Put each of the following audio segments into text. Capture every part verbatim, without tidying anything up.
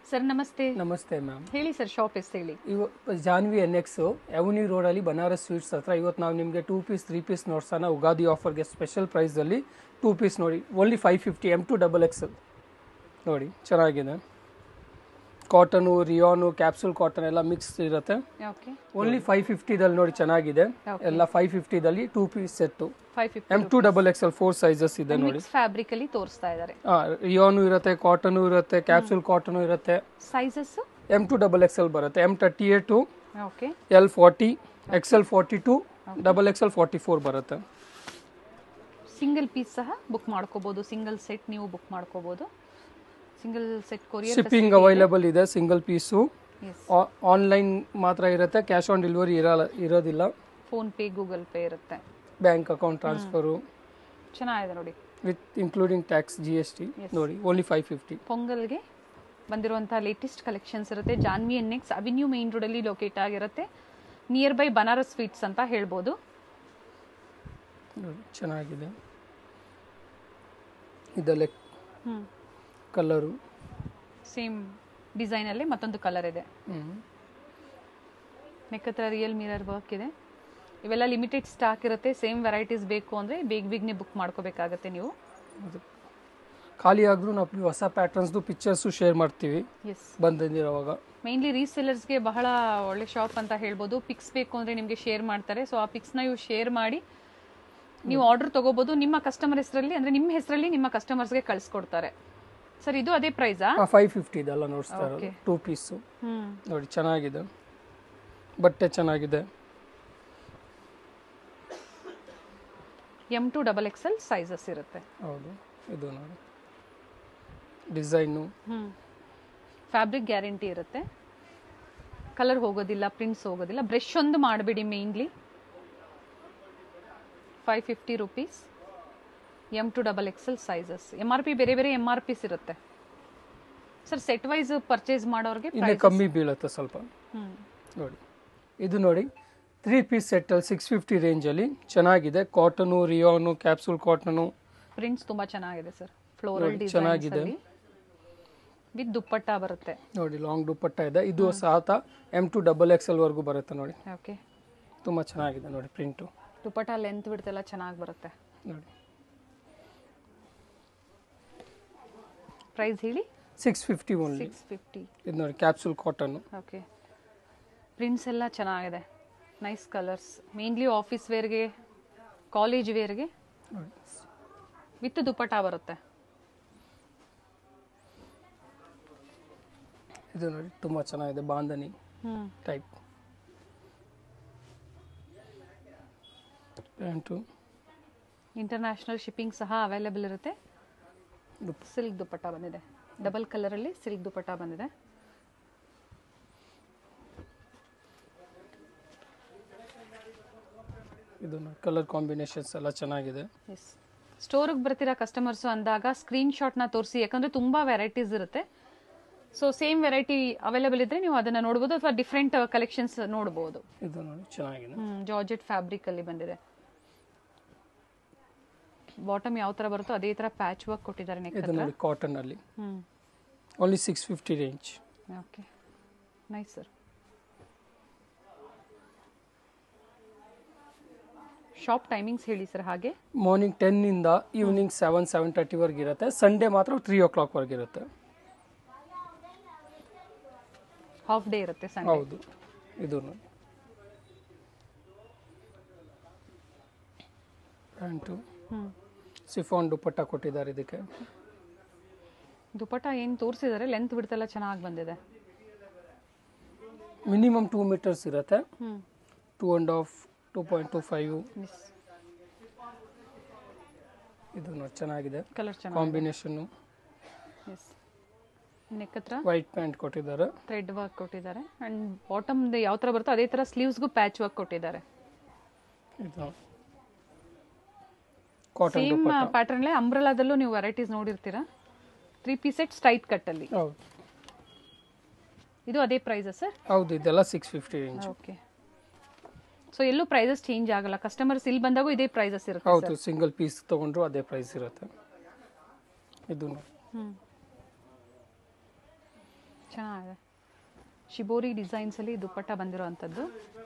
Sir ನಮಸ್ತೆ. ನಮಸ್ತೆ ma'am. ಹೇಳಿ ಸರ್, ಶಾಪ್ ಎಷ್ಟು ಹೇಳಿ? ಇವ ಜಾನ್ವಿ ಎನ್ ಎಕ್ಸ್ ಎವನ್ಯೂ ರೋಡಲ್ಲಿ ಬನಾರಸ್ ಸ್ವೀಟ್ಸ್ ಹತ್ರ ಇವತ್ತು ನಾವು ನಿಮಗೆ ಟೂ ಪೀಸ್ ತ್ರೀ ಪೀಸ್ ನೋಡ್ಸೋಣ. ಉಗಾದಿ ಆಫರ್ಗೆ ಸ್ಪೆಷಲ್ ಪ್ರೈಸಲ್ಲಿ ಟೂ ಪೀಸ್ ನೋಡಿ, only five fifty M to double X ನೋಡಿ, ಚೆನ್ನಾಗಿದೆ. ಕಾಟನು, ರಿಯಾನು, ಕ್ಯಾಪ್ಸೂಲ್ ಕಾಟನ್ ಎಲ್ಲ ಮಿಕ್ಸ್ ಇರುತ್ತೆ. ಓನ್ಲಿ ಫೈವ್ ಫಿಫ್ಟಿದಲ್ಲಿ ನೋಡಿ, ಚೆನ್ನಾಗಿದೆ. ಎಲ್ಲ ಫೈವ್ ಫಿಫ್ಟಿದಲ್ಲಿ two piece set M to double X L four sizes ಇದೆ ನೋಡಿ. ಫ್ಯಾಬ್ರಿಕ್ ಅಲ್ಲಿ ತೋರಿಸ್ತಾ ಇದ್ದಾರೆ. ರಿಯಾನು ಇರುತ್ತೆ, ಕಾಟನು ಇರುತ್ತೆ, ಕ್ಯಾಪ್ಸೂಲ್ ಕಾಟನು ಇರುತ್ತೆ. Sizes M to double X L ಬರುತ್ತೆ. M thirty eight to okay, L forty, XL forty two, double X L forty four ಬರುತ್ತೆ. ಸಿಂಗಲ್ ಪೀಸ್ ಸಹ ಬುಕ್ ಮಾಡ್ಕೋಬಹುದು, ಸಿಂಗಲ್ ಸೆಟ್ ನೀವು ಬುಕ್ ಮಾಡ್ಕೋಬಹುದು. Single set courier shipping available ಇದೆ. Single piece online ಮಾತ್ರ ಇರುತ್ತೆ, cash on delivery ಇರಲ್ಲ, ಇರೋದಿಲ್ಲ. ಫೋನ್ ಪೇ, ಗೂಗಲ್ ಪೇ ಇರುತ್ತೆ. ಬ್ಯಾಂಕ್ ಅಕೌಂಟ್ ಟ್ರಾನ್ಸ್ಫರು ಚೆನ್ನಾಗಿದೆ ನೋಡಿ, with including tax, G S T ನೋಡಿ. Only five fifty. ಪೊಂಗಲ್ಗೆ ಬಂದಿರುವಂತಹ ಲೇಟೆಸ್ಟ್ ಕಲೆಕ್ಷನ್ಸ್ ಇರುತ್ತೆ. Janvi N X avenue main road ಅಲ್ಲಿ ಲೊಕೇಟ್ ಆಗಿರುತ್ತೆ. ನಿಯರ್ ಬೈ ಬನಾರಸ್ ಸ್ವೀಟ್ಸ್ ಅಂತ ಹೇಳ್ಬೋದು. ಚೆನ್ನಾಗಿದೆ. ಇದಲ್ಲೇ ಕಲರು ಸೇಮ್ ಡಿಸೈನ್ ಅಲ್ಲಿ ಮತ್ತೊಂದು ಕಲರ್ ಇದೆ. ನೆಕ್ ಹತ್ರ ರಿಯಲ್ ಮಿರರ್ ವರ್ಕ್ ಇದೆ. ಇವೆಲ್ಲ ಲಿಮಿಟೆಡ್ ಸ್ಟಾಕ್ ಇರುತ್ತೆ. ಸೇಮ್ ವೆರೈಟೀಸ್ ಬೇಕು ಅಂದ್ರೆ ಬೇಗ ಬೇಗನೆ ಬುಕ್ ಮಾಡ್ಕೋಬೇಕಾಗತ್ತೆ ನೀವು. ಖಾಲಿ ಆದ್ರೂ ನಾವು ಹೊಸ ಪ್ಯಾಟರ್ನ್ಸ್ದು ಪಿಕ್ಚರ್ಸು ಶೇರ್ ಮಾಡ್ತೀವಿ ಬಂದಿರೋವಾಗ. ಮೇನ್ಲಿ ರೀಸೆಲ್ಲರ್ಸ್ಗೆ ಬಹಳ ಒಳ್ಳೆ ಶಾಪ್ ಅಂತ ಹೇಳ್ಬೋದು. ಪಿಕ್ಸ್ ಬೇಕು ಅಂದ್ರೆ ನಿಮಗೆ ಶೇರ್ ಮಾಡ್ತಾರೆ. ಸೊ ಆ ಪಿಕ್ಸ್ನ ಇವು ಶೇರ್ ಮಾಡಿ ನೀವು ಆರ್ಡರ್ ತಗೋಬಹುದು. ನಿಮ್ಮ ಕಸ್ಟಮರ್ ಹೆಸರಲ್ಲಿ ಅಂದ್ರೆ ನಿಮ್ಮ ಹೆಸರಲ್ಲಿ ನಿಮ್ಮ ಕಸ್ಟಮರ್ಸ್ಗೆ ಕಳಿಸ್ಕೊಡ್ತಾರೆ. ಸರ್ ಇದು ಅದೇ ಪ್ರೈಸಾ? ಫೈವ್ ಫಿಫ್ಟಿ ಇದೆಲ್ಲ ನೋಡ್ತಾ ಇರೋದು. ಟೂ ಪೀಸು ನೋಡಿ, ಚೆನ್ನಾಗಿದೆ. ಬಟ್ಟೆ ಚೆನ್ನಾಗಿದೆ. M to double X L sizes ಇರುತ್ತೆ. ಹೌದು, ಇದು ನೋಡಿ ಡಿಸೈನು. ಫ್ಯಾಬ್ರಿಕ್ ಗ್ಯಾರಂಟಿ ಇರುತ್ತೆ. ಕಲರ್ ಹೋಗೋದಿಲ್ಲ, ಪ್ರಿಂಟ್ಸ್ ಹೋಗೋದಿಲ್ಲ. ಬ್ರಷ್ ಒಂದು ಮಾಡಬೇಡಿ mainly. Five fifty rupees. M to double X L sizes. M R P ಬೇರೆ ಬೇರೆ ಎಮ್ ಆರ್ ಪಿಸ್ ಇರುತ್ತೆ ಸರ್. ಸೆಟ್ ವೈಸ್ ಪರ್ಚೇಸ್ ಮಾಡೋರಿಗೆ ಇನ್ನೂ ಕಮ್ಮಿ ಬೀಳುತ್ತೆ ಸ್ವಲ್ಪ ನೋಡಿ. ಇದು ನೋಡಿ, ತ್ರೀ ಪೀಸ್ ಸೆಟ್ ಅಲ್ಲಿ ಸಿಕ್ಸ್ ಫಿಫ್ಟಿ ರೇಂಜಲ್ಲಿ ಚೆನ್ನಾಗಿದೆ. Cotton, rayon, capsule cotton. Prints ತುಂಬಾ ಚೆನ್ನಾಗಿದೆ ಸರ್. ಫ್ಲೋರಲ್ ಡಿಸೈನ್ ಚೆನ್ನಾಗಿದೆ. ವಿತ್ ದುಪ್ಪಟ್ಟ ಬರುತ್ತೆ ನೋಡಿ, ಲಾಂಗ್ ದುಪ್ಪಟ್ಟ ಇದೆ. ಇದು ಸಹ M to double X L ವರ್ಗೂ ಬರುತ್ತೆ ನೋಡಿ. ಓಕೆ, ತುಂಬಾ ಚೆನ್ನಾಗಿದೆ ನೋಡಿ. ಪ್ರಿಂಟು, ದುಪ್ಪಟ್ಟ ಲೆಂತ್ ಬಿಡ್ತೆಲ್ಲ ಚೆನ್ನಾಗಿ ಬರುತ್ತೆ ನೋಡಿ. ಪ್ರೈಸ್ ಹೇಳಿ? Six fifty only. Six fifty. ಇದು ನೋಡಿ, ಕ್ಯಾಪ್ಸೂಲ್ ಕಾಟನ್. ಓಕೆ, ಪ್ರಿಂಟ್ಸ್ ಎಲ್ಲ ಚೆನ್ನಾಗಿದೆ. Nice colours. ಮೇನ್ಲಿ ಆಫೀಸ್ ವೇರ್ಗೆ, ಕಾಲೇಜ್ ವೇರ್ಗೆ ವಿತ್ ದುಪ್ಪಟ್ಟ ಬರುತ್ತೆ. ಇದು ನೋಡಿ, ತುಂಬಾ ಚೆನ್ನಾಗಿದೆ. Bandhani type pant. International shipping ಸಹ ಅವೈಲೇಬಲ್ ಇರುತ್ತೆ. ಸಿಲ್ಕ್ ದುಪ್ಪಟ್ಟ ಬಂದಿದೆ. ಡಬಲ್ ಕಲರ್ ಅಲ್ಲಿ ಸಿಲ್ಕ್ ದುಪ್ಪಟ್ಟ ಬಂದಿದೆ. ಇದು ಕಲರ್ ಕಾಂಬಿನೇಷನ್ಸ್ ಎಲ್ಲ ಚೆನ್ನಾಗಿದೆ. ಎಸ್, ಸ್ಟೋರಿಗೆ ಬರ್ತಿರೋ ಕಸ್ಟಮರ್ಸ್ ಅಂದಾಗ ಸ್ಕ್ರೀನ್ ಶಾಟ್ನ ತೋರಿಸಿ, ಯಾಕಂದ್ರೆ ತುಂಬಾ ವೆರೈಟೀಸ್ ಇರುತ್ತೆ. ಸೊ ಸೇಮ್ ವೆರೈಟಿ ಅವೈಲೇಬಲ್ ಇದ್ರೆ ನೀವು ಅದನ್ನ ನೋಡಬಹುದು, ಅಥವಾ ಡಿಫ್ರೆಂಟ್ ಕಲೆಕ್ಷನ್ಸ್ ನೋಡಬಹುದು. ಇದು ನೋಡಿ, ಚೆನ್ನಾಗಿದೆ. ಜಾರ್ಜೆಟ್ ಫ್ಯಾಬ್ರಿಕ್ ಅಲ್ಲಿ ಬಂದಿದೆ. ಬಾಟಮ್ ಯಾವ ತರ ಬರುತ್ತೋ ಅದೇ ತರ ಪ್ಯಾಚ್ ವರ್ಕ್ ಕೊಟ್ಟಿದ್ದಾರೆ. ನೆಕ್ ಇದು ನೋಡಿ, ಕಾಟನ್ ಅಲ್ಲಿ only six fifty range. Okay, nice sir. Shop timings ಹೇಳಿ ಸರ್. ಹಾಗೆ ಮಾರ್ನಿಂಗ್ ಟೆನ್ ಇಂದ ಈವ್ನಿಂಗ್ ಸೆವೆನ್ ಸೆವೆನ್ ತರ್ಟಿ ವರ್ಗೆ ಇರುತ್ತೆ. ಸಂಡೇ ಮಾತ್ರ ತ್ರೀ ಓ ಕ್ಲಾಕ್ ವರ್ಗೆ ಇರುತ್ತೆ. ಹಾಫ್ ಡೇ ಇರುತ್ತೆ ಸಂಡೇ. ಹೌದು. ಇದು ನೋಡಿ, ಪ್ಯಾಂಟು ಸಿಫಾನ್ ದುಪ್ಪಟ್ಟ ಕೊಟ್ಟಿದ್ದಾರೆ. ಇದಕ್ಕೆ ದುಪ್ಪಟ್ಟ ಏನು ತೋರಿಸಿದ್ದಾರೆ, ಲೆಂತ್ ಬಿಡ್ತೆಲ್ಲ ಚೆನ್ನಾಗಿ ಬಂದಿದೆ. ಮಿನಿಮಮ್ ಟೂ ಮೀಟರ್ಸ್ ಇರುತ್ತೆ. Two and half, two point two five. ಇದು ನೋಡಿ, ಚೆನ್ನಾಗಿದೆ. ಕಲರ್ ಚೆನ್ನಾಗಿದೆ. ಕಾಂಬಿನೇಷನ್. ಎಸ್, ನೆಕ್ ಹತ್ರ ವೈಟ್ ಪ್ಯಾಂಟ್ ಕೊಟ್ಟಿದ್ದಾರೆ. ಥ್ರೆಡ್ ವರ್ಕ್ ಕೊಟ್ಟಿದ್ದಾರೆ. ಅಂಡ್ ಬಾಟಮ್ ಯಾವ ತರ ಬರುತ್ತೋ ಅದೇ ತರ ಸ್ಲೀವ್ಸ್ಗೂ ಪ್ಯಾಚ್ ವರ್ಕ್ ಕೊಟ್ಟಿದ್ದಾರೆ. ಇದು ಸೇಮ್ ಪ್ಯಾಟರ್ನ್ ಲೇ ಅಂಬ್ರೆಲಾದಲ್ಲೂ ನೀವು ವೆರೈಟೀಸ್ ನೋಡಿರ್ತೀರಾ. Three piece set straight cut ಅಲ್ಲಿ. ಹೌದು. ಇದು ಅದೇ ಪ್ರೈಸ್ ಸರ್? ಹೌದು, ಇದೆಲ್ಲ six fifty range. Okay, so ಎಲ್ಲೂ ಪ್ರೈಸಸ್ ಚೇಂಜ್ ಆಗಲ್ಲ. ಕಸ್ಟಮರ್ಸ್ ಇಲ್ಲಿ ಬಂದಾಗೂ ಇದೇ ಪ್ರೈಸಸ್ ಇರುತ್ತೆ. ಹೌದು, ಸಿಂಗಲ್ ಪೀಸ್ ತಗೊಂಡ್ರು ಅದೇ ಪ್ರೈಸ್ ಇರುತ್ತೆ. ಇದು ಚೆನ್ನಾಗಿದೆ. ಶಿಬೋರಿ ಡಿಸೈನ್ಸಲ್ಲಿ ದುಪ್ಪಟ್ಟ ಬಂದಿರೋವಂಥದ್ದು.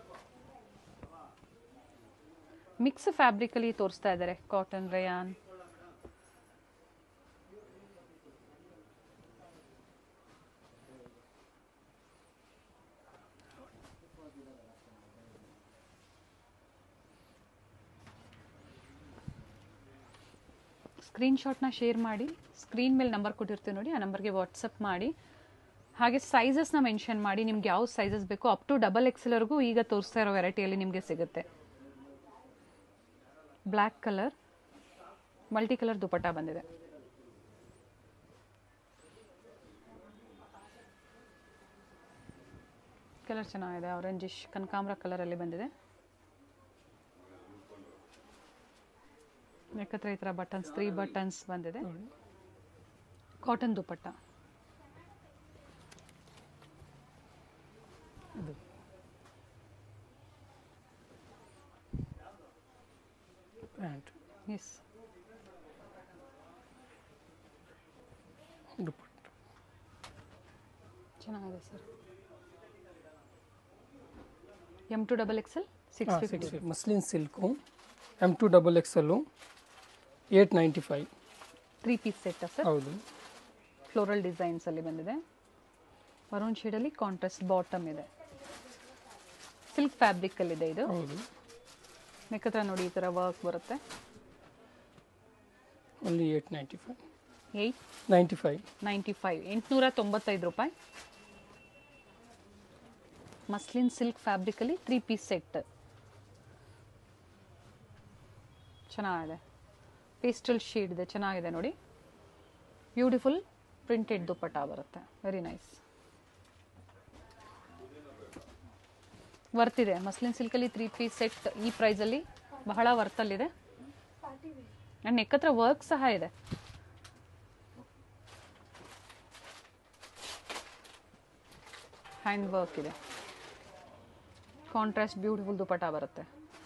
ಮಿಕ್ಸ್ ಫ್ಯಾಬ್ರಿಕಲ್ಲಿ ತೋರಿಸ್ತಾ ಇದ್ದಾರೆ. Cotton, rayon. ಸ್ಕ್ರೀನ್ಶಾಟ್ನ ಶೇರ್ ಮಾಡಿ, ಸ್ಕ್ರೀನ್ ಮೇಲೆ ನಂಬರ್ ಕೊಟ್ಟಿರ್ತೀವಿ ನೋಡಿ, ಆ ನಂಬರ್ಗೆ ವಾಟ್ಸಪ್ ಮಾಡಿ. ಹಾಗೆ ಸೈಜಸ್ನ ಮೆನ್ಷನ್ ಮಾಡಿ, ನಿಮ್ಗೆ ಯಾವ ಸೈಜಸ್ ಬೇಕೋ ಅಪ್ ಟು ಡಬಲ್ ಎಕ್ಸ್ಎಲ್ವರೆಗೂ ಈಗ ತೋರಿಸ್ತಾ ಇರೋ ವೆರೈಟಿಯಲ್ಲಿ ನಿಮಗೆ ಸಿಗುತ್ತೆ. Black colour, multi colour dupatta ಬಂದಿದೆ. ಕಲರ್ ಚೆನ್ನಾಗಿದೆ, ಆರೆಂಜಿಶ್ ಕನಕಾಂಬರ ಕಲರಲ್ಲಿ ಬಂದಿದೆ. ನೆಕ್ ಈ ಥರ ಬಟನ್ಸ್, ತ್ರೀ ಬಟನ್ಸ್ ಬಂದಿದೆ. ಕಾಟನ್ ದುಪಟ್ಟ. ಎಸ್, ದುಪಟ್ಟ ಚೆನ್ನಾಗಿದೆ sir. M to double XL six fifty. Muslin silk M to double XL eight ninety five. Three piece set sir. ಹೌದು. ಫ್ಲೋರಲ್ ಡಿಸೈನ್ಸ್ ಅಲ್ಲಿ ಬಂದಿದೆ. ಮರೂನ್ ಶೇಡಲ್ಲಿ ಕಾಂಟ್ರಾಸ್ಟ್ ಬಾಟಮ್ ಇದೆ. Silk fabric ಅಲ್ಲಿ ಇದೆ ಇದು. ಹೌದು. ನೆಕ್ ಹತ್ರ ನೋಡಿ ಈ ಥರ ವರ್ಕ್ ಬರುತ್ತೆ. Only eight ninety five. Eight ninety five ninety five ಎಂಟುನೂರ ತೊಂಬತ್ತೈದು ರೂಪಾಯಿ. ಮಸ್ಲಿನ್ ಸಿಲ್ಕ್ ಫ್ಯಾಬ್ರಿಕಲ್ಲಿ ತ್ರೀ ಪೀಸ್ ಸೆಟ್. ಚೆನ್ನಾಗಿದೆ. ಪೇಸ್ಟಲ್ ಶೇಡ್ ಇದೆ, ಚೆನ್ನಾಗಿದೆ ನೋಡಿ. ಬ್ಯೂಟಿಫುಲ್ ಪ್ರಿಂಟೆಡ್ ದುಪಟ್ಟ ಬರುತ್ತೆ. Very nice. ವರ್ತ್ ಇದೆ. ಮಸ್ಲಿನ್ ಸಿಲ್ಕಲ್ಲಿ ತ್ರೀ ಪೀಸ್ ಸೆಟ್ ಈ ಪ್ರೈಸಲ್ಲಿ ಬಹಳ ವರ್ತಲ್ಲಿದೆ. ಆ್ಯಂಡ್ ನೆಕ್ ಹತ್ರ ವರ್ಕ್ ಸಹ ಇದೆ. ಹ್ಯಾಂಡ್ ವರ್ಕ್ ಇದೆ. ಕಾಂಟ್ರಾಸ್ಟ್ ಬ್ಯೂಟಿಫುಲ್ ದುಪಟ್ಟ ಬರುತ್ತೆ.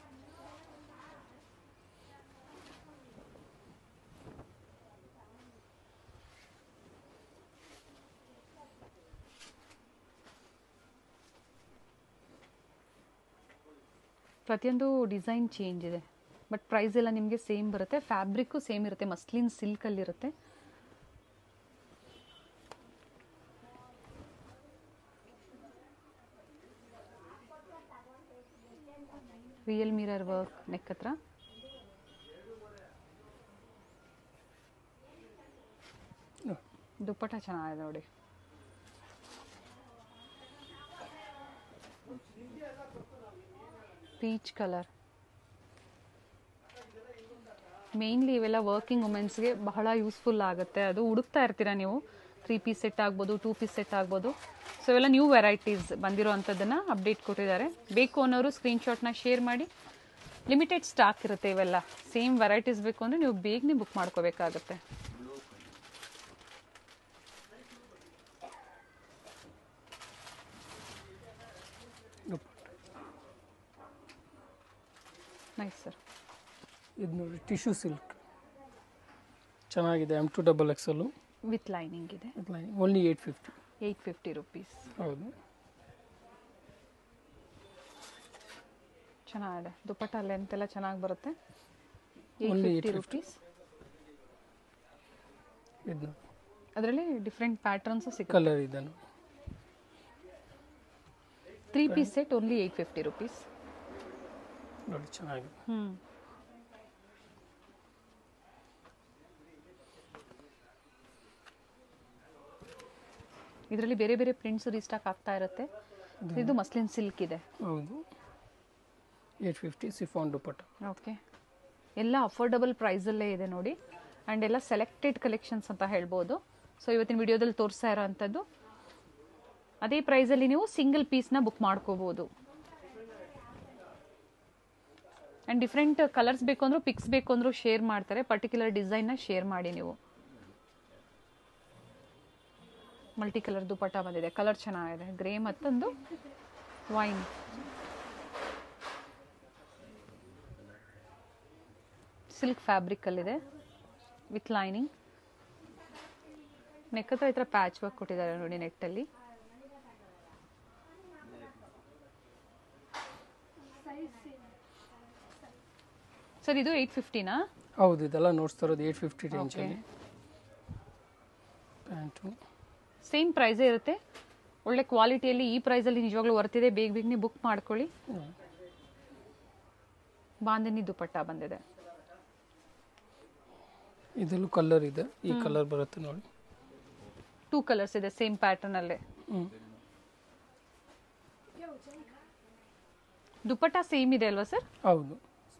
ಪ್ರತಿಯೊಂದು ಡಿಸೈನ್ ಚೇಂಜ್ ಇದೆ, ಬಟ್ ಪ್ರೈಸ್ ಎಲ್ಲ ನಿಮಗೆ ಸೇಮ್ ಬರುತ್ತೆ. ಫ್ಯಾಬ್ರಿಕ್ಕು ಸೇಮ್ ಇರುತ್ತೆ, ಮಸ್ಲಿನ್ ಸಿಲ್ಕಲ್ಲಿರುತ್ತೆ. ರಿಯಲ್ ಮಿರರ್ ವರ್ಕ್ ನೆಕ್ ಹತ್ರ. ದುಪ್ಪಟ್ಟ ಚೆನ್ನಾಗಿದೆ ನೋಡಿ. Peach colour. ಮೇನ್ಲಿ ಇವೆಲ್ಲ ವರ್ಕಿಂಗ್ ವುಮೆನ್ಸ್ಗೆ ಬಹಳ ಯೂಸ್ಫುಲ್ ಆಗುತ್ತೆ. ಅದು ಹುಡುಕ್ತಾ ಇರ್ತೀರಾ ನೀವು. ತ್ರೀ ಪೀಸ್ ಸೆಟ್ ಆಗ್ಬೋದು, ಟೂ ಪೀಸ್ ಸೆಟ್ ಆಗ್ಬೋದು. ಸೊ ಇವೆಲ್ಲ ನ್ಯೂ ವೆರೈಟೀಸ್ ಬಂದಿರೋ ಅಂಥದ್ದನ್ನು ಅಪ್ಡೇಟ್ ಕೊಟ್ಟಿದ್ದಾರೆ. ಬೇಕು ಅನ್ನೋರು ಸ್ಕ್ರೀನ್ಶಾಟ್ನ ಶೇರ್ ಮಾಡಿ. ಲಿಮಿಟೆಡ್ ಸ್ಟಾಕ್ ಇರುತ್ತೆ ಇವೆಲ್ಲ. ಸೇಮ್ ವೆರೈಟೀಸ್ ಬೇಕು ಅಂದರೆ ನೀವು ಬೇಗನೆ ಬುಕ್ ಮಾಡ್ಕೋಬೇಕಾಗತ್ತೆ. Nice sir. ಇದು ನೋಡಿ ಟಿಶ್ಯೂ ಸಿಲ್ಕ್ ಚೆನ್ನಾಗಿದೆ. M to double XL with lining ಇದೆ. Only eight fifty. Eight fifty rupees. ಹೌದು. ಚೆನ್ನಾಗಿದೆ. ದುಪ್ಪಟ್ಟ ಲೆಂತ್ ಎಲ್ಲ ಚೆನ್ನಾಗಿ ಬರುತ್ತೆ. Only eight fifty rupees. ಇದು ಅದರಲ್ಲಿ ಡಿಫ್ರೆಂಟ್ ಪ್ಯಾಟರ್ನ್ಸು ಸಿಗುತ್ತೆ. ಕಲರ್ ಇದೆ three piece set only eight fifty rupees. ನೋಡಿ ಚೆನ್ನಾಗಿದೆ. ಹ್ಞೂ ಇದರಲ್ಲಿ ಬೇರೆ ಬೇರೆ ಪ್ರಿಂಟ್ಸ್ ರೀಸ್ಟಾಕ್ ಆಗ್ತಾ ಇರುತ್ತೆ. ಇದು ಮಸ್ಲಿನ್ ಸಿಲ್ಕ್ ಇದೆ. ಹೌದು. Eight fifty chiffon dupatta. Okay. ಎಲ್ಲ ಅಫೋರ್ಡಬಲ್ ಪ್ರೈಸಲ್ಲೇ ಇದೆ ನೋಡಿ. ಆ್ಯಂಡ್ ಎಲ್ಲ ಸೆಲೆಕ್ಟೆಡ್ ಕಲೆಕ್ಷನ್ಸ್ ಅಂತ ಹೇಳ್ಬೋದು. ಸೊ ಇವತ್ತಿನ ವಿಡಿಯೋದಲ್ಲಿ ತೋರಿಸ್ತಾ ಇರೋ ಅಂಥದ್ದು ಅದೇ ಪ್ರೈಸಲ್ಲಿ ನೀವು ಸಿಂಗಲ್ ಪೀಸ್ನ ಬುಕ್ ಮಾಡ್ಕೋಬೋದು. ಆ್ಯಂಡ್ ಡಿಫ್ರೆಂಟ್ ಕಲರ್ಸ್ ಬೇಕು ಅಂದರೂ ಪಿಕ್ಸ್ ಬೇಕು ಅಂದರೂ ಶೇರ್ ಮಾಡ್ತಾರೆ. ಪರ್ಟಿಕ್ಯುಲರ್ ಡಿಸೈನ್ನ ಶೇರ್ ಮಾಡಿ ನೀವು. ಮಲ್ಟಿ ಕಲರ್ ದುಪಟ್ಟ ಬಂದಿದೆ. ಕಲರ್ ಚೆನ್ನಾಗಿದೆ. ಗ್ರೇ ಮತ್ತೊಂದು ವೈನ್. ಸಿಲ್ಕ್ ಫ್ಯಾಬ್ರಿಕಲ್ಲಿದೆ ವಿತ್ ಲೈನಿಂಗ್. ನೆಕ್ ಹತ್ರ ಈ ಥರ ಪ್ಯಾಚ್ ವರ್ಕ್ ಕೊಟ್ಟಿದ್ದಾರೆ ನೋಡಿ ನೆಟ್ಟಲ್ಲಿ. ಸರ್ ಇದು ಏಯ್ಟ್ ಫಿಫ್ಟಿನಾ? ಹೌದು, ಇದೆಲ್ಲ ನೋಡ್ತಾ ಇರೋದು ಏಯ್ಟ್ ಫಿಫ್ಟಿ ರೇಂಜಲ್ಲಿ. ಪ್ಯಾಂಟು ಸೇಮ್ ಪ್ರೈಸೇ ಇರುತ್ತೆ, ಒಳ್ಳೆ ಕ್ವಾಲಿಟಿಯಲ್ಲಿ. ಈ ಪ್ರೈಸಲ್ಲಿ ನಿಜವಾಗ್ಲೂ ವರ್ತಿದೆ, ಬೇಗ ಬೇಗನೆ ಬುಕ್ ಮಾಡ್ಕೊಳ್ಳಿ. ಬಾಂಧನಿ ದುಪಟ್ಟ ಬಂದಿದೆ. ಇದರಲ್ಲೂ ಕಲರ್ ಇದೆ, ಈ ಕಲರ್ ಬರುತ್ತೆ ನೋಡಿ. ಟೂ ಕಲರ್ಸ್ ಇದೆ ಸೇಮ್ ಪ್ಯಾಟರ್ನ್ ಅಲ್ಲೇ. ದುಪಟ್ಟ ಸೇಮ್ ಇದೆ ಅಲ್ವಾ ಸರ್? ಹೌದು.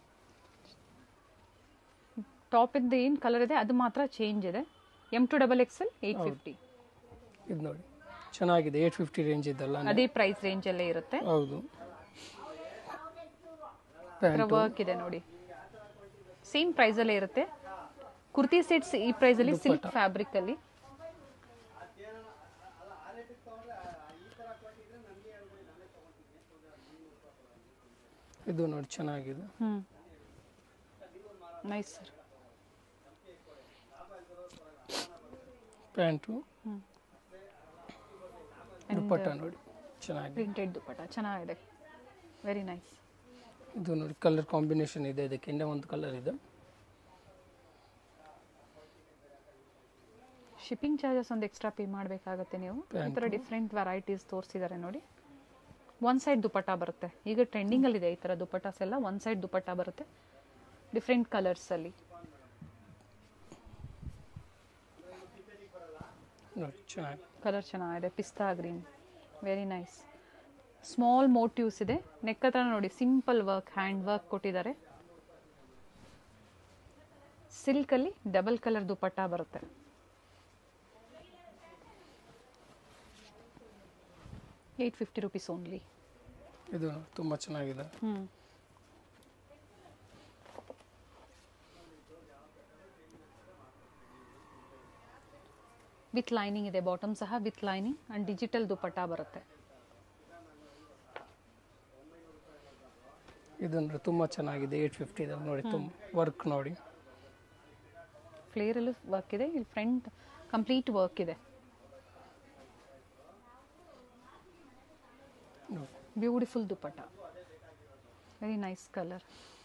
ಟಾಪ್ ಇಂದ ಏನ್ ಕಲರ್ ಇದೆ ಅದು ಮಾತ್ರ ಚೇಂಜ್ ಇದೆ. M to double X L eight fifty. ಇದು ನೋಡಿ ಚೆನ್ನಾಗಿದೆ, ಏಟ್ ಫಿಫ್ಟಿ ರೇಂಜ್ ಇದೆಲ್ಲ ಅದೇ ಪ್ರೈಸ್ ರೇಂಜ್ ಅಲ್ಲೇ ಇರುತ್ತೆ. ಹೌದು. ವರ್ಕ್ ಇದೆ ನೋಡಿ, ಸೇಮ್ ಪ್ರೈಸ್ ಅಲ್ಲೇ ಇರುತ್ತೆ. ಕುರ್ತಿ ಸೆಟ್ಸ್ ಈ ಪ್ರೈಸ್ ಅಲ್ಲಿ ಸಿಲ್ಕ್ ಫ್ಯಾಬ್ರಿಕ್ ಅಲ್ಲಿ. ಇದು ನೋಡಿ ಚೆನ್ನಾಗಿದೆ. Hmm nice sir. Pant dupatta ನೋಡಿ ಚೆನ್ನಾಗಿದೆ, ಪ್ರಿಂಟೆಡ್ ದುಪಟ್ಟ ಚೆನ್ನಾಗಿದೆ, ವೆರಿ ನೈಸ್. ಇದು ನೋಡಿ ಕಲರ್ ಕಾಂಬಿನೇಷನ್ ಇದೆ, ಇದಕ್ಕೆ ಇನ್ನೂ ಒಂದು ಕಲರ್ ಇದೆ. ಶಿಪ್ಪಿಂಗ್ ಚಾರ್ಜಸ್ ಒಂದು ಎಕ್ಸ್ಟ್ರಾ ಪೇ ಮಾಡಬೇಕಾಗತ್ತೆ ನೀವು. ಈ ಥರ ಡಿಫ್ರೆಂಟ್ ವೆರೈಟೀಸ್ ತೋರಿಸಿದ್ದಾರೆ ನೋಡಿ. ಒನ್ ಸೈಡ್ ದುಪಟ್ಟ ಬರುತ್ತೆ, ಈಗ ಟ್ರೆಂಡಿಂಗ್ ಅಲ್ಲಿ ಇದೆ ಈ ಥರ ದುಪಟ್ಟಾಸ್ ಎಲ್ಲ. ಒನ್ ಸೈಡ್ ದುಪಟ್ಟ ಬರುತ್ತೆ ಡಿಫ್ರೆಂಟ್ ಕಲರ್ಸ್ ಅಲ್ಲಿ. ಕಲರ್ ಚೆನ್ನಾಗಿದೆ, pista green, very nice. Small motifs ಇದೆ. ನೆಕ್ ಹತ್ರ ನೋಡಿ ಸಿಂಪಲ್ ವರ್ಕ್, ಹ್ಯಾಂಡ್ ವರ್ಕ್ ಕೊಟ್ಟಿದ್ದಾರೆ. ಸಿಲ್ಕ್ ಅಲ್ಲಿ ಡಬಲ್ ಕಲರ್ ದುಪಟ್ಟ ಬರುತ್ತೆ. Eight fifty rupees only. ಇದು ತುಂಬಾ ಚೆನ್ನಾಗಿದೆ. ಹ್ಮ್ ವಿತ್ ಲೈನಿಂಗ್ ಇದೆ, ಬಾಟಮ್ ಸಹ with lining and digital dupatta ಬರುತ್ತೆ. ಇದು ನೋಡಿ ತುಂಬಾ ಚೆನ್ನಾಗಿದೆ, ಏಟ್ ಫಿಫ್ಟಿ ಇದೆ ನೋಡಿ. ತುಂಬ ವರ್ಕ್ ನೋಡಿ, ಫ್ಲೇರ್ ಅಲ್ಲೂ ವರ್ಕ್ ಇದೆ, ಇಲ್ಲಿ ಫ್ರಂಟ್ ಕಂಪ್ಲೀಟ್ ವರ್ಕ್ ಇದೆ. Beautiful dupatta, very nice colour.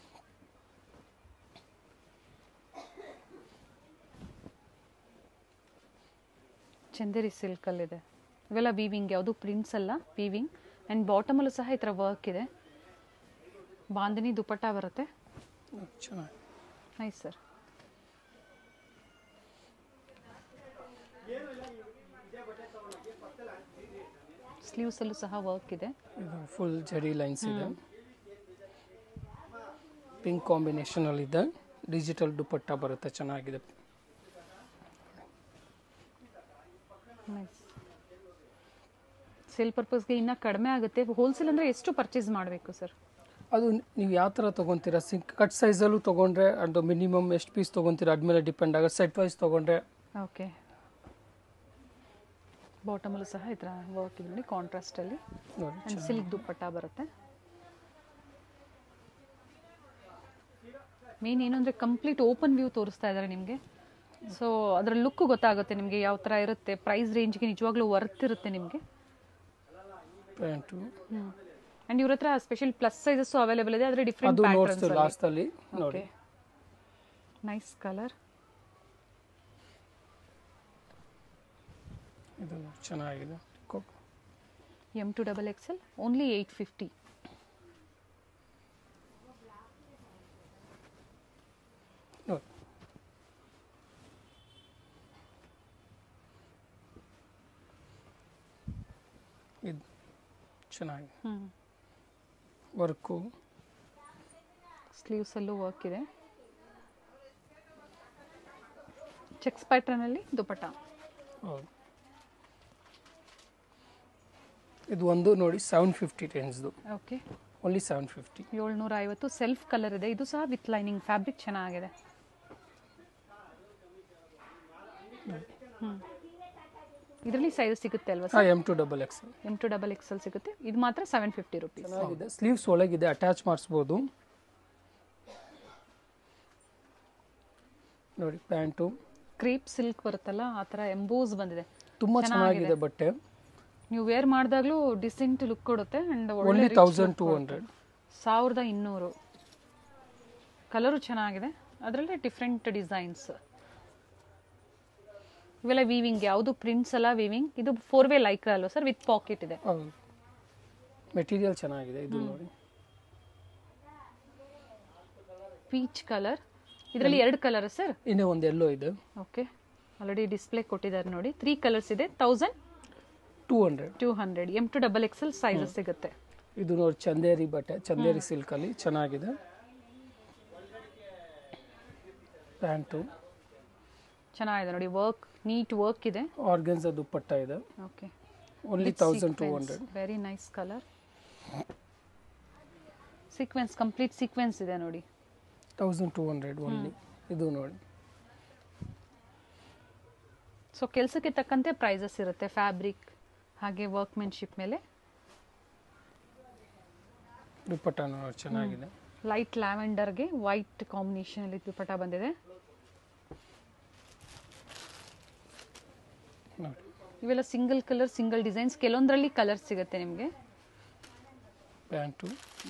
Chanderi silk ಅಲ್ಲಿದೆ. ಇವೆಲ್ಲ ವೀವಿಂಗ್, ಯಾವುದು ಪ್ರಿಂಟ್ಸ್ ಅಲ್ಲ, ವೀವಿಂಗ್. ಅಂಡ್ ಬಾಟಮ್ ಅಲ್ಲೂ ಸಹ ಈ ಥರ ವರ್ಕ್ ಇದೆ. ಬಾಂಧನಿ ದುಪಟ್ಟ ಬರುತ್ತೆ. ಚೆನ್ನಾಗಿ ನೈಸ್ ಸರ್. ಸ್ಲೀವ್ಸ್ ಅಲ್ಲೂ ಸಹ ವರ್ಕ್ ಇದೆ. ಇದು ಫುಲ್ ಜರಿ ಲೈನ್ಸ್ ಇದೆ, ಪಿಂಕ್ ಕಾಂಬಿನೇಷನ್ ಅಲ್ಲಿ ಇದೆ. ಡಿಜಿಟಲ್ ದುಪಟ್ಟ ಬರುತ್ತೆ, ಚೆನ್ನಾಗಿದೆ. ಸೇಲ್ ಪರ್ಪಸ್ಗೆ ಇನ್ನೂ ಕಡಿಮೆ ಆಗುತ್ತೆ. ಹೋಲ್ಸೇಲ್ ಅಂದರೆ ಎಷ್ಟು ಪರ್ಚೇಸ್ ಮಾಡಬೇಕು ಸರ್? ಅದು ನೀವು ಯಾವ ಥರ ತೊಗೊತೀರಾ, ಸಿಂಕ್ ಕಟ್ ಸೈಜಲ್ಲೂ ತೊಗೊಂಡ್ರೆ ಅದು ಮಿನಿಮಮ್ ಎಷ್ಟು ಪೀಸ್ ತೊಗೊತೀರಾ ಅದ್ಮೇಲೆ ಡಿಪೆಂಡ್ ಆಗುತ್ತೆ. ಸೆಟ್ ವೈಸ್ ತೊಗೊಂಡ್ರೆ ಓಕೆ. ಬಾಟಮಲ್ಲೂ ಸಹ ಈ ಥರ ವರ್ಕ್ ಇದೆ ನೋಡಿ, ಕಾಂಟ್ರಾಸ್ಟಲ್ಲಿ. ಸಿಲ್ಕ್ ದುಪ್ಪಟ್ಟ ಬರುತ್ತೆ. ಮೇನ್ ಏನು ಅಂದರೆ ಕಂಪ್ಲೀಟ್ ಓಪನ್ ವ್ಯೂ ತೋರಿಸ್ತಾ ಇದ್ದಾರೆ ನಿಮಗೆ. ಸೊ ಅದರ ಲುಕ್ ಗೊತ್ತಾಗುತ್ತೆ ನಿಮಗೆ ಯಾವ ಥರ ಇರುತ್ತೆ. ಪ್ರೈಸ್ ರೇಂಜ್ಗೆ ನಿಜವಾಗ್ಲೂ ವರ್ತ್ ಇರುತ್ತೆ ನಿಮಗೆ. ಪ್ಯಾಂಟು ಅಂಡ್ ಇವ್ರ ಹತ್ರ ಸ್ಪೆಷಲ್ ಪ್ಲಸ್ ಸೈಜಸ್ ಅವೈಲೇಬಲ್ ಇದೆ, ಆದರೆ ಡಿಫ್ರೆಂಟ್ ಪ್ಯಾಟರ್ನ್ಸ್ ಅಲ್ಲಿ. ಲಾಸ್ಟ್ ಅಲ್ಲಿ ನೋಡಿ, ನೈಸ್ ಕಲರ್. ಇದು ಚೆನ್ನಾಗಿದೆ. M to double XL only eight fifty. ಇದು ಚೆನ್ನಾಗಿದೆ, ವರ್ಕು. ಸ್ಲೀವ್ಸ್ ಅಲ್ಲೂ ವರ್ಕ್ ಇದೆ. ಚೆಕ್ಸ್ ಪ್ಯಾಟರ್ನ್ ಅಲ್ಲಿ ದುಪಟ್ಟ. ಹೌದು. ಇದು ಒಂದು ನೋಡಿ ಸೆವೆನ್ ಫಿಫ್ಟಿ ರೇಂಜ್ದು. Okay, only seven fifty. ಏಳ್ನೂರ ಐವತ್ತು. ಸೆಲ್ಫ್ ಕಲರ್ ಇದೆ. ಇದು ಸಹ ವಿತ್ ಲೈನಿಂಗ್, ಫ್ಯಾಬ್ರಿಕ್ ಚೆನ್ನಾಗಿದೆ. ಹ್ಮ್ ಇದರಲ್ಲಿ ಸೈಜ್ ಸಿಗುತ್ತೆ ಅಲ್ವಾ sir? M to double X M to double X L ಸಿಗುತ್ತೆ. ಇದು ಮಾತ್ರ ಸೆವೆನ್ ಫಿಫ್ಟಿ ರುಪೀಸ್. ಚೆನ್ನಾಗಿದೆ. ಸ್ಲೀವ್ಸ್ ಒಳಗಿದೆ, ಅಟ್ಯಾಚ್ ಮಾಡಿಸ್ಬೋದು ನೋಡಿ. ಪ್ಯಾಂಟು ಕ್ರೇಪ್ ಸಿಲ್ಕ್ ಬರುತ್ತಲ್ಲ ಆ ಥರ ಎಂಬೋಸ್ ಬಂದಿದೆ, ತುಂಬಾ ಚೆನ್ನಾಗಿದೆ ಬಟ್ಟೆ. ನೀವು ವೇರ್ ಮಾಡಿದಾಗಲೂ ಡಿಸೆಂಟ್ ಲುಕ್ ಕೊಡುತ್ತೆ. And only thousand two hundred. ಸಾವಿರದ ಇನ್ನೂರು. ಕಲರು ಚೆನ್ನಾಗಿದೆ, ಅದರಲ್ಲೇ ಡಿಫ್ರೆಂಟ್ ಡಿಸೈನ್ಸ್. ಇವೆಲ್ಲ ವೀವಿಂಗ್, ಯಾವುದು ಪ್ರಿಂಟ್ಸ್ ಅಲ್ಲ ವೀವಿಂಗ್. ಇದು ಫೋರ್ ವೇ ಲೈಕ್ ಅಲ್ವಾ ಸರ್, ವಿತ್ ಪಾಕೆಟ್ ಇದೆ. ಮೆಟೀರಿಯಲ್ ಚೆನ್ನಾಗಿದೆ ಇದು ನೋಡಿ. ಪೀಚ್ ಕಲರ್, ಇದರಲ್ಲಿ ಎರಡು ಕಲರ್ ಸರ್. ಇನ್ನೇ ಒಂದು ಎಲ್ಲೋ ಇದೆ. ಓಕೆ, ಆಲ್ರೆಡಿ ಡಿಸ್ಪ್ಲೇ ಕೊಟ್ಟಿದ್ದಾರೆ ನೋಡಿ. ತ್ರೀ ಕಲರ್ಸ್ ಇದೆ. Thousand two hundred two hundred M to double XL sizes ಸಿಗುತ್ತೆ. ಇದು ನೋಡಿ ಚಂದೇರಿ ಬಟ್ಟೆ, ಚಂದೇರಿ ಸಿಲ್ಕ್ ಅಲ್ಲಿ ಚೆನ್ನಾಗಿದೆ. ಪ್ಯಾಂಟು ಚೆನ್ನಾಗಿದೆ ನೋಡಿ, ವರ್ಕ್ ನೀಟ್ ವರ್ಕ್ ಇದೆ. ಆರ್ಗನ್ಸ್ ದುಪ್ಪಟ್ಟ ಇದೆ. Okay, only thousand two hundred. Very nice colour. Sequence, complete sequence ಇದೆ ನೋಡಿ. Thousand two hundred only. ಇದು ನೋಡಿ. ಸೊ ಕೆಲಸಕ್ಕೆ ತಕ್ಕಂತೆ ಪ್ರೈಸಸ್ ಇರುತ್ತೆ, ಫ್ಯಾಬ್ರಿಕ್ ಹಾಗೆ ವರ್ಕ್ಮೆನ್ಶಿಪ್ ಮೇಲೆ. ದುಪ್ಪಟ್ಟ ನೋಡಿ ಚೆನ್ನಾಗಿದೆ. ಲೈಟ್ ಲ್ಯಾವೆಂಡರ್ಗೆ ವೈಟ್ ಕಾಂಬಿನೇಷನ್ ಅಲ್ಲಿ ದುಪ್ಪಟ್ಟ ಬಂದಿದೆ. ಇವೆಲ್ಲ ಸಿಂಗಲ್ ಕಲರ್ ಸಿಂಗಲ್ ಡಿಸೈನ್ಸ್, ಕೆಲವೊಂದರಲ್ಲಿ ಕಲರ್ ಸಿಗುತ್ತೆ ನಿಮಗೆ. ಪ್ಯಾಂಟು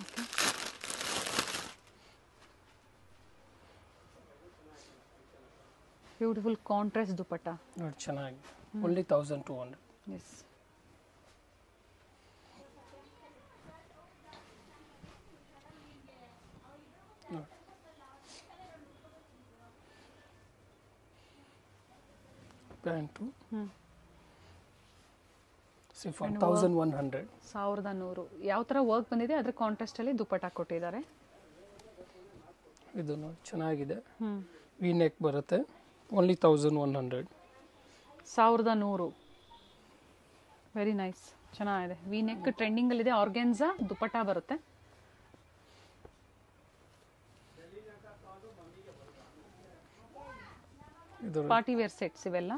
ಬ್ಯೂಟಿಫುಲ್ ಕಾಂಟ್ರಾಸ್ಟ್ ದುಪ್ಪಟ್ಟ ನೋಡಿ ಚೆನ್ನಾಗಿದೆ. Only thousand two hundred. Yes, pant chiffon thousand one hundred. ಸಾವಿರದ ನೂರು. ಯಾವ ಥರ ವರ್ಕ್ ಬಂದಿದೆ ಅದರ ಕಾಂಟ್ರಾಸ್ಟ್ ಅಲ್ಲಿ ದುಪ್ಪಟ್ಟ ಕೊಟ್ಟಿದ್ದಾರೆ. ಇದು ನೋಡಿ ಚೆನ್ನಾಗಿದೆ. ಹ್ಮ್, ವಿ ನೆಕ್ ಬರುತ್ತೆ. Only thousand one hundred. ಸಾವಿರದ ನೂರು. ವೆರಿ ನೈಸ್, ಚೆನ್ನಾಗಿದೆ. ವಿ ನೆಕ್ ಟ್ರೆಂಡಿಂಗ್ ಅಲ್ಲಿ ಇದೆ. ಆರ್ಗೆನ್ಸಾ ದುಪ್ಪಟ್ಟ ಬರುತ್ತೆ. ಇದು ಪಾರ್ಟಿ ವೇರ್ ಸೆಟ್ಸ್ ಇವೆಲ್ಲ.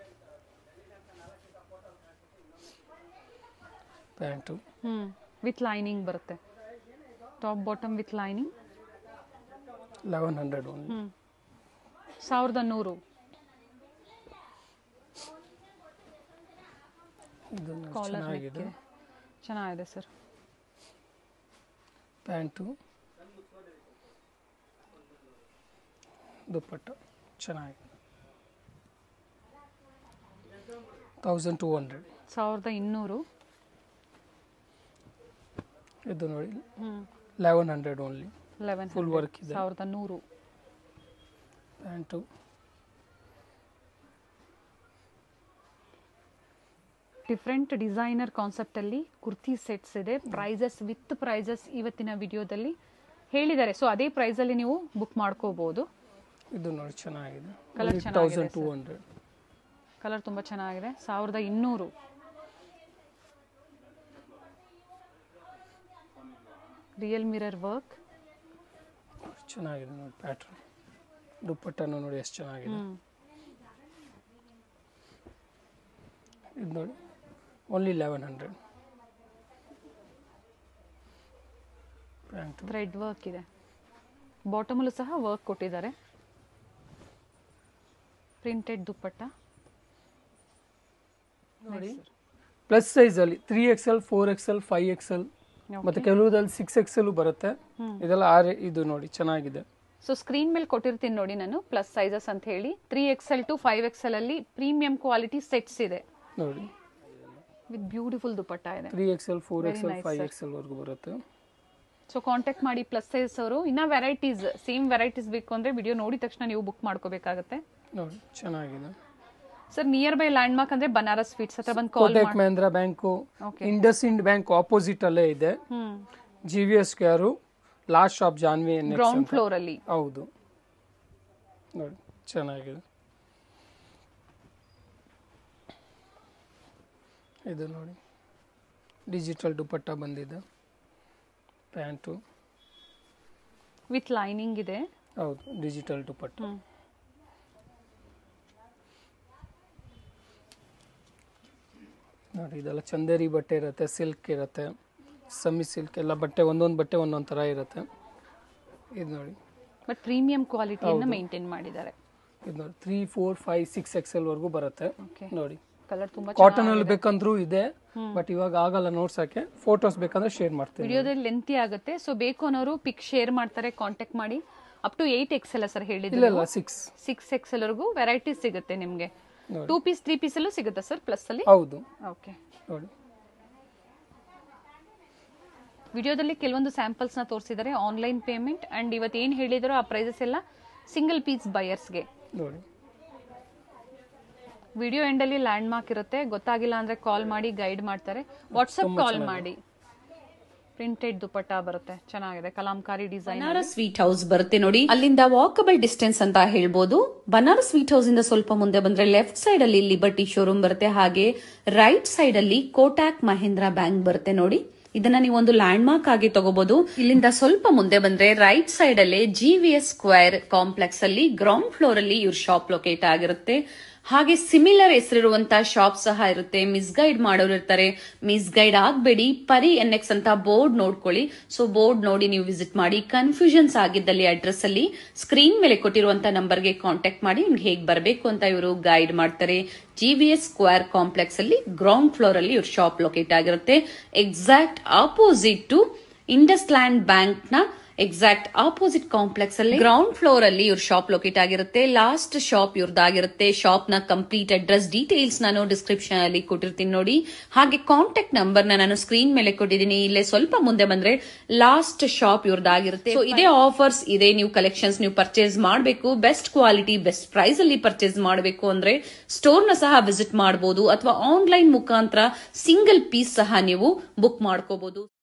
ಪ್ಯಾಂಟು ಹ್ಮ್, ವಿತ್ ಲೈನಿಂಗ್ ಬರುತ್ತೆ. Top bottom with lining. Eleven hundred only. Hmm, ಸಾವಿರದ ನೂರು. ಇದು ಕಾಲರ್ ಚೆನ್ನಾಗಿದೆ. ಚೆನ್ನಾಗಿದೆ ಸರ್. ಪ್ಯಾಂಟು ದುಪ್ಪಟ್ಟ ಚೆನ್ನಾಗಿದೆ. Thousand two hundred. ಸಾವಿರದ ಇನ್ನೂರು. ಇದು ನೋಡಿ hmm, eleven hundred only. Eleven full work ಇದೆ. ಸಾವಿರದ ನೂರು. ಪ್ಯಾಂಟು ಡಿಫ್ರೆಂಟ್ ಡಿಸೈನರ್ ಕಾನ್ಸೆಪ್ಟ್ ಅಲ್ಲಿ ಕುರ್ತಿ ಸೆಟ್ಸ್ ಇದೆ. ಪ್ರೈಸಸ್ ವಿತ್ ಪ್ರೈಸಸ್ ಇವತ್ತಿನ ವಿಡಿಯೋದಲ್ಲಿ ಹೇಳಿದ್ದಾರೆ. ಸೊ ಅದೇ ಪ್ರೈಸ್ ಅಲ್ಲಿ ನೀವು ಬುಕ್ ಮಾಡ್ಕೋಬಹುದು. ಇದು ನೋಡಿ ಚೆನ್ನಾಗಿದೆ. Colour thousand two hundred. Colour ತುಂಬಾ ಚೆನ್ನಾಗಿದೆ. ಸಾವಿರದ ಇನ್ನೂರು. ರಿಯಲ್ ಮಿರರ್ ವರ್ಕ್ ಚೆನ್ನಾಗಿದೆ ನೋಡಿ. ಪ್ಯಾಟ್ರನ್ ದುಪ್ಪಟ್ಟನ್ನು ನೋಡಿ ಎಷ್ಟು ಚೆನ್ನಾಗಿದೆ. ಇದು ನೋಡಿ only eleven hundred. Pant thread work ಇದೆ. ಬಾಟಮಲ್ಲೂ ಸಹ ವರ್ಕ್ ಕೊಟ್ಟಿದ್ದಾರೆ. ಪ್ರಿಂಟೆಡ್ ದುಪ್ಪಟ್ಟ ನೋಡಿ. ಪ್ಲಸ್ ಸೈಜ್ ಅಲ್ಲಿ three XL four XL five XL ಮತ್ತೆ ಕೆಲವುದಲ್ಲಿ ಸಿಕ್ಸ್ ಎಕ್ಸೆಲ್ ಬರುತ್ತೆ. ಇದೆಲ್ಲ ಆರೆ. ಇದು ನೋಡಿ ಚೆನ್ನಾಗಿದೆ. ಸೊ ಸ್ಕ್ರೀನ್ ಮೇಲೆ ಕೊಟ್ಟಿರ್ತೀನಿ ನೋಡಿ ನಾನು, ಪ್ಲಸ್ ಸೈಜಸ್ ಅಂತ ಹೇಳಿ. Three XL to five XL ಅಲ್ಲಿ ಪ್ರೀಮಿಯಂ ಕ್ವಾಲಿಟಿ ಸೆಟ್ಸ್ ಇದೆ ನೋಡಿ. ವಿತ್ ಬ್ಯೂಟಿಫುಲ್ ದುಪ್ಪಟ್ಟ ಇದೆ. Three XL four XL five XL ವರೆಗೂ ಬರುತ್ತೆ. ಸೊ ಕಾಂಟ್ಯಾಕ್ಟ್ ಮಾಡಿ ಪ್ಲಸ್ ಸೈಜ್ ಅವರು. ಇನ್ನ ವೆರೈಟೀಸ್, ಸೇಮ್ ವೆರೈಟೀಸ್ ಬೇಕು ಅಂದ್ರೆ ವಿಡಿಯೋ ನೋಡಿದ ತಕ್ಷಣ ನೀವು ಬುಕ್ ಮಾಡ್ಕೋಬೇಕಾಗುತ್ತೆ. ನೋಡಿ ಚೆನ್ನಾಗಿದೆ. Sir nearby landmark ಅಂದ್ರೆ ಬನಾರಸ್ ಸ್ವೀಟ್ಸ್ ಹತ್ರ ಬಂದು call Kotak Mahindra bank, IndusInd bank opposite ಅಲ್ಲೇ ಇದೆ. G V S square, last shop Janhvi ground floor ಅಲ್ಲಿ. ಹೌದು ನೋಡಿ ಚೆನ್ನಾಗಿದೆ. ಇದು ನೋಡಿ ಡಿಜಿಟಲ್ ದುಪ್ಪಟ್ಟ ಬಂದಿದೆ. ಪ್ಯಾಂಟು ವಿತ್ ಲೈನಿಂಗ್ ಇದೆ. ಹೌದು ಡಿಜಿಟಲ್ ದುಪ್ಪಟ್ಟ. ನೋಡಿ ಇದೆಲ್ಲ ಚಂದೇರಿ ಬಟ್ಟೆ ಇರುತ್ತೆ, ಸಿಲ್ಕ್ ಇರುತ್ತೆ, ಸಮ್ಮಿ ಸಿಲ್ಕ್ ಎಲ್ಲ ಬಟ್ಟೆ ಒಂದೊಂದು ಬಟ್ಟೆ ಒಂದೊಂದು ಥರ ಇರುತ್ತೆ. ಇದು ನೋಡಿ ಬಟ್ ಪ್ರೀಮಿಯಂ ಕ್ವಾಲಿಟಿಯನ್ನು ಮೇಂಟೈನ್ ಮಾಡಿದ್ದಾರೆ. ಇದು ನೋಡಿ three four five six XL ವರೆಗೂ ಬರುತ್ತೆ. ನೋಡಿ ಕಲರ್ ತುಂಬಾ ಕಾಟನ್ ಅಲ್ಲಿ ಬೇಕಂದ್ರೂ ಇದೆ, ಬಟ್ ಇವಾಗ ಆಗಲ್ಲ ನೋಡ್ಸಕ್ಕೆ. ಫೋಟೋಸ್ ಬೇಕಂದ್ರೆ ಶೇರ್ ಮಾಡ್ತೀನಿ. ವಿಡಿಯೋದಲ್ಲಿ ಲೆಂತಿ ಆಗುತ್ತೆ, ಸೊ ಬೇಕು ಅನ್ನೋರು ಪಿಕ್ ಶೇರ್ ಮಾಡ್ತಾರೆ, ಕಾಂಟ್ಯಾಕ್ಟ್ ಮಾಡಿ. Up to eight XL sir ಹೇಳಿದ್ರೆ, ಇಲ್ಲ ಸಿಕ್ಸ್ ಸಿಕ್ಸ್ ಎಕ್ಸೆಲ್ ವರೆಗೂ ವೆರೈಟೀಸ್ ಸಿಗುತ್ತೆ ನಿಮ್ಗೆ. ಟೂ ಪೀಸ್ ತ್ರೀ ಪೀಸ್ ಅಲ್ಲೂ ಸಿಗುತ್ತೆ ಸರ್ ಪ್ಲಸ್ ಅಲ್ಲಿ. ಹೌದು. ಓಕೆ, ನೋಡಿ ವಿಡಿಯೋದಲ್ಲಿ ಕೆಲವೊಂದು ಸ್ಯಾಂಪಲ್ಸ್ ನ ತೋರಿಸಿದ್ದಾರೆ. ಆನ್ಲೈನ್ ಪೇಮೆಂಟ್ ಅಂಡ್ ಇವತ್ತು ಏನ್ ಹೇಳಿದಾರೋ ಆ ಪ್ರೈಸಸ್ ಎಲ್ಲ ಸಿಂಗಲ್ ಪೀಸ್ ಬಯರ್ಸ್ಗೆ. ನೋಡಿ ವಿಡಿಯೋ ಎಂಡ್ ಅಲ್ಲಿ ಲ್ಯಾಂಡ್ ಮಾರ್ಕ್ ಇರುತ್ತೆ, ಗೊತ್ತಾಗಿಲ್ಲ ಅಂದ್ರೆ ಕಾಲ್ ಮಾಡಿ ಗೈಡ್ ಮಾಡ್ತಾರೆ. ವಾಟ್ಸ್ಆಪ್ ಕಾಲ್ ಮಾಡಿ. ಪ್ರಿಂಟೆಡ್ ದುಪಟ್ಟ ಬರುತ್ತೆ, ಚೆನ್ನಾಗಿದೆ, Kalamkari design. Banaras sweet house ಬರುತ್ತೆ ನೋಡಿ, ಅಲ್ಲಿಂದ ವಾಕಬಲ್ ಡಿಸ್ಟೆನ್ಸ್ ಅಂತ ಹೇಳ್ಬೋದು. ಬನಾರಸ್ ಸ್ವೀಟ್ ಹೌಸ್ ಇಂದ ಸ್ವಲ್ಪ ಮುಂದೆ ಬಂದ್ರೆ ಲೆಫ್ಟ್ ಸೈಡ್ ಅಲ್ಲಿ ಲಿಬರ್ಟಿ ಶೋರೂಮ್ ಬರುತ್ತೆ, ಹಾಗೆ ರೈಟ್ ಸೈಡ್ ಅಲ್ಲಿ ಕೋಟಾಕ್ ಮಹೇಂದ್ರ ಬ್ಯಾಂಕ್ ಬರುತ್ತೆ ನೋಡಿ. ಇದನ್ನ ನೀವು ಒಂದು ಲ್ಯಾಂಡ್ ಮಾರ್ಕ್ ಆಗಿ ತಗೋಬಹುದು. ಇಲ್ಲಿಂದ ಸ್ವಲ್ಪ ಮುಂದೆ ಬಂದ್ರೆ ರೈಟ್ ಸೈಡ್ ಅಲ್ಲೇ G V S square complex ಅಲ್ಲಿ ಗ್ರೌಂಡ್ ಫ್ಲೋರ್ ಅಲ್ಲಿ ಇವ್ರ ಶಾಪ್ ಲೊಕೇಟ್ ಆಗಿರುತ್ತೆ. ಹಾಗೆ ಸಿಮಿಲರ್ ಹೆಸರಿರುವಂತಹ ಶಾಪ್ ಸಹ ಇರುತ್ತೆ. ಮಿಸ್ಗೈಡ್ ಮಾಡೋರು ಇರ್ತಾರೆ, ಮಿಸ್ಗೈಡ್ ಆಗಬೇಡಿ, ಪರಿ ಎನ್ ಎಕ್ಸ್ ಅಂತ ಬೋರ್ಡ್ ನೋಡ್ಕೊಳ್ಳಿ. ಸೊ ಬೋರ್ಡ್ ನೋಡಿ ನೀವು ವಿಸಿಟ್ ಮಾಡಿ. ಕನ್ಫ್ಯೂಷನ್ಸ್ ಆಗಿದ್ದಲ್ಲಿ ಅಡ್ರೆಸ್ ಅಲ್ಲಿ ಸ್ಕ್ರೀನ್ ಮೇಲೆ ಕೊಟ್ಟಿರುವಂತಹ ನಂಬರ್ಗೆ ಕಾಂಟ್ಯಾಕ್ಟ್ ಮಾಡಿ, ನಿಮ್ಗೆ ಹೇಗೆ ಬರಬೇಕು ಅಂತ ಇವರು ಗೈಡ್ ಮಾಡ್ತಾರೆ. G V S square complex ಅಲ್ಲಿ ಗ್ರೌಂಡ್ ಫ್ಲೋರ್ ಅಲ್ಲಿ ಇವ್ರ ಶಾಪ್ ಲೊಕೇಟ್ ಆಗಿರುತ್ತೆ. Exact opposite to IndusInd bank ನ ಎಕ್ಸಾಕ್ಟ್ ಆಪೋಸಿಟ್ ಕಾಂಪ್ಲೆಕ್ಸ್ ಅಲ್ಲಿ ಗ್ರೌಂಡ್ ಫ್ಲೋರ್ ಅಲ್ಲಿ ಇವ್ರ ಶಾಪ್ ಲೊಕೇಟ್ ಆಗಿರುತ್ತೆ. ಲಾಸ್ಟ್ ಶಾಪ್ ಇವ್ರದ್ದಾಗಿರುತ್ತೆ. ಶಾಪ್ ನ ಕಂಪ್ಲೀಟ್ ಅಡ್ರೆಸ್ ಡೀಟೇಲ್ಸ್ ನಾನು ಡಿಸ್ಕ್ರಿಪ್ಷನ್ ಅಲ್ಲಿ ಕೊಟ್ಟಿರ್ತೀನಿ ನೋಡಿ. ಹಾಗೆ ಕಾಂಟ್ಯಾಕ್ಟ್ ನಂಬರ್ ನ ನಾನು ಸ್ಕ್ರೀನ್ ಮೇಲೆ ಕೊಟ್ಟಿದ್ದೀನಿ. ಇಲ್ಲೇ ಸ್ವಲ್ಪ ಮುಂದೆ ಬಂದ್ರೆ ಲಾಸ್ಟ್ ಶಾಪ್ ಇವ್ರದ್ದಾಗಿರುತ್ತೆ. ಸೊ ಇದೇ ಆಫರ್ಸ್ ಇದೆ. ನೀವು ಕಲೆಕ್ಷನ್ಸ್ ನೀವು ಪರ್ಚೇಸ್ ಮಾಡಬೇಕು, ಬೆಸ್ಟ್ ಕ್ವಾಲಿಟಿ ಬೆಸ್ಟ್ ಪ್ರೈಸ್ ಅಲ್ಲಿ ಪರ್ಚೇಸ್ ಮಾಡಬೇಕು ಅಂದ್ರೆ ಸ್ಟೋರ್ ನ ಸಹ ವಿಸಿಟ್ ಮಾಡಬಹುದು, ಅಥವಾ ಆನ್ಲೈನ್ ಮುಖಾಂತರ ಸಿಂಗಲ್ ಪೀಸ್ ಸಹ ನೀವು ಬುಕ್ ಮಾಡ್ಕೋಬಹುದು.